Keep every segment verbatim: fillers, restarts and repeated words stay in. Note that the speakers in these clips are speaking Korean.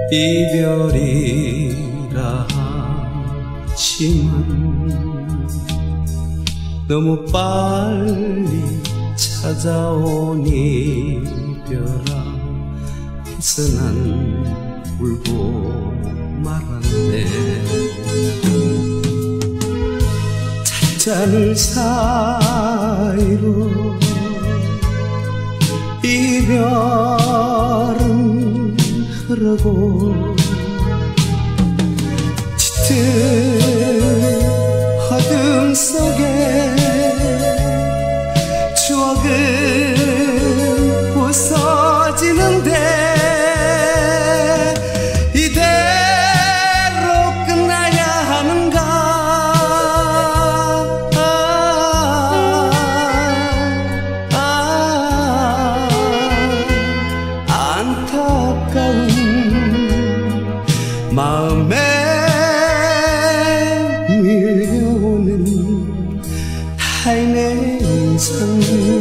이별이라 하지만 너무 빨리 찾아온 이별아 해서 난 울고 말았네. 찻잔을 사이로 이별은 흐르고 짙은 어둠 속에 추억은 부서지는데 이대로 끝나야 하는가. 아, 아, 안타까운 마음에 밀려오는 타인의 인생.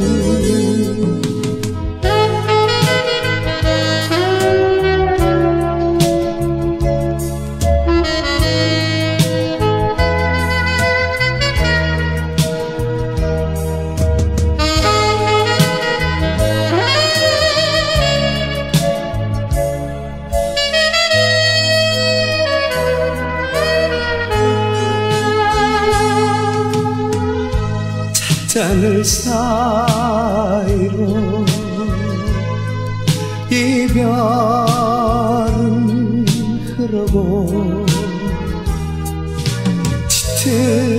찻잔을 사이로 이별은 흐르고 짙은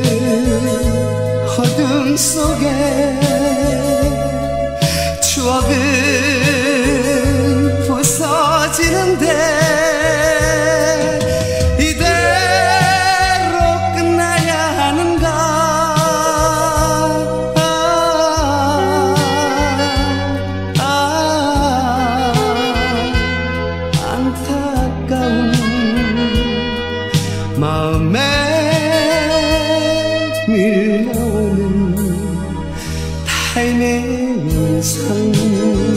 어둠 속에 추억은 부서지는데 마음에 밀려오는 타인의 인상.